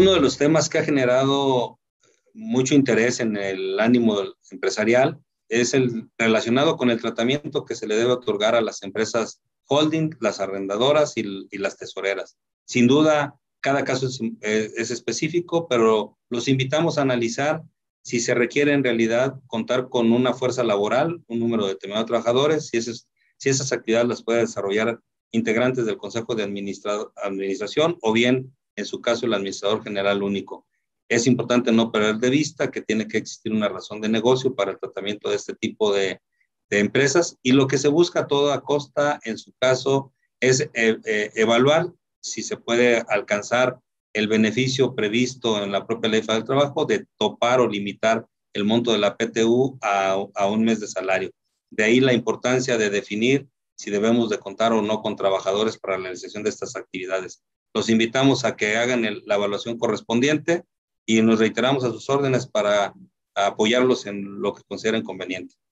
uno de los temas que ha generado mucho interés en el ánimo empresarial es el relacionado con el tratamiento que se le debe otorgar a las empresas holding, las arrendadoras y las tesoreras. Sin duda, cada caso es específico, pero los invitamos a analizar si se requiere en realidad contar con una fuerza laboral, un número determinado de trabajadores, si esas actividades las puede desarrollar integrantes del Consejo de Administración o bien, en su caso, el administrador general único. Es importante no perder de vista que tiene que existir una razón de negocio para el tratamiento de este tipo de empresas y lo que se busca a toda costa, en su caso, es evaluar si se puede alcanzar el beneficio previsto en la propia Ley Federal del Trabajo de topar o limitar el monto de la PTU a un mes de salario. De ahí la importancia de definir si debemos de contar o no con trabajadores para la realización de estas actividades. Los invitamos a que hagan la evaluación correspondiente y nos reiteramos a sus órdenes para apoyarlos en lo que consideren conveniente.